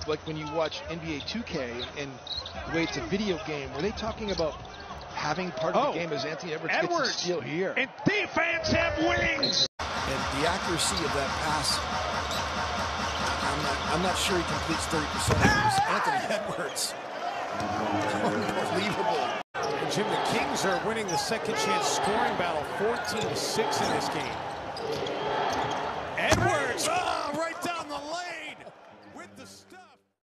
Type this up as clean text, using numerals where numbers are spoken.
like when you watch NBA 2K and the way it's a video game, were they talking about having part of the game as Anthony Edwards gets a steal here? And defense have wings. And the accuracy of that pass, I'm not sure he completes 30% of it. Anthony Edwards. Unbelievable. And Jim, the Kings are winning the second chance scoring battle 14-6 in this game. Edwards.